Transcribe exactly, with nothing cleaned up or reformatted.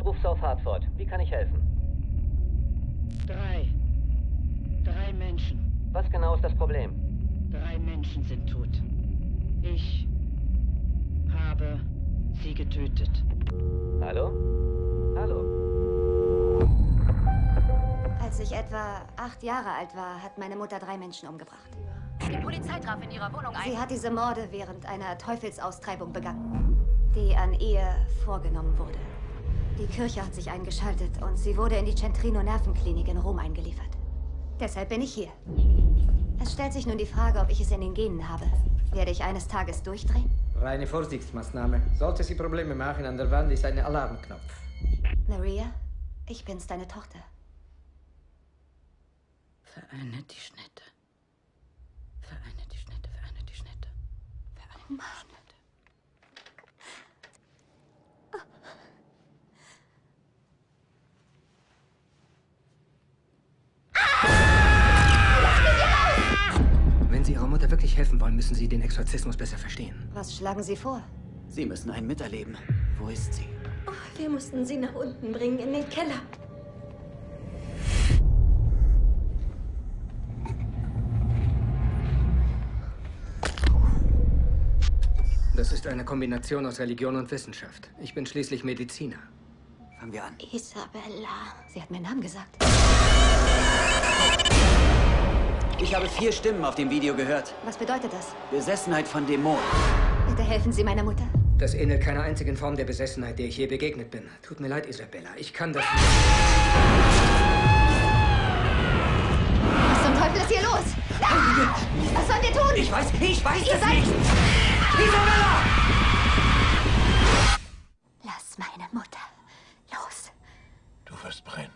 Ruf South Hartford. Wie kann ich helfen? Drei. Drei Menschen. Was genau ist das Problem? Drei Menschen sind tot. Ich habe sie getötet. Hallo? Hallo? Als ich etwa acht Jahre alt war, hat meine Mutter drei Menschen umgebracht. Die Polizei traf in ihrer Wohnung ein. Sie hat diese Morde während einer Teufelsaustreibung begangen, die an ihr vorgenommen wurde. Die Kirche hat sich eingeschaltet und sie wurde in die Centrino-Nervenklinik in Rom eingeliefert. Deshalb bin ich hier. Es stellt sich nun die Frage, ob ich es in den Genen habe. Werde ich eines Tages durchdrehen? Reine Vorsichtsmaßnahme. Sollte sie Probleme machen, an der Wand ist ein Alarmknopf. Maria, ich bin's, deine Tochter. Vereine die Schnitte. Vereine die Schnitte, vereine die Schnitte. Vereine die Schnitte. Wenn Sie Ihrer Mutter wirklich helfen wollen, müssen Sie den Exorzismus besser verstehen. Was schlagen Sie vor? Sie müssen einen miterleben. Wo ist sie? Oh, wir mussten sie nach unten bringen, in den Keller. Das ist eine Kombination aus Religion und Wissenschaft. Ich bin schließlich Mediziner. Fangen wir an. Isabella. Sie hat meinen Namen gesagt. Ich habe vier Stimmen auf dem Video gehört. Was bedeutet das? Besessenheit von Dämonen. Bitte helfen Sie meiner Mutter. Das ähnelt keiner einzigen Form der Besessenheit, der ich je begegnet bin. Tut mir leid, Isabella. Ich kann das nicht. Was zum Teufel ist hier los? Ah! Was sollen wir tun? Ich weiß, ich weiß Ihr es seid... nicht! Isabella! Lass meine Mutter los. Du wirst brennen.